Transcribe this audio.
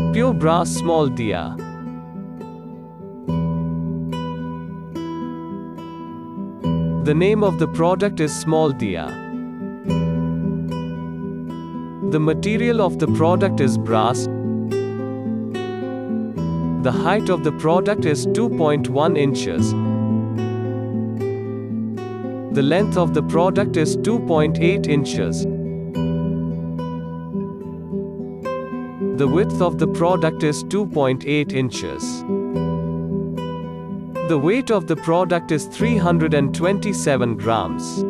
Pure brass small diya. The name of the product is small diya. The material of the product is brass. The height of the product is 2.1 inches. The length of the product is 2.8 inches. The width of the product is 2.8 inches. The weight of the product is 327 grams.